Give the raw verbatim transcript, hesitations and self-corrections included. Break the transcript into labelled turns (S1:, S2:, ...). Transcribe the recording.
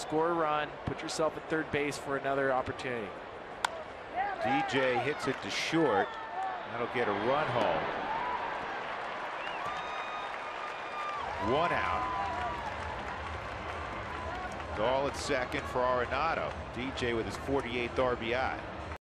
S1: score a run, put yourself at third base for another opportunity.
S2: D J hits it to short. That'll get a run home. One out. Dahl at second for Arenado. D J with his forty-eighth R B I.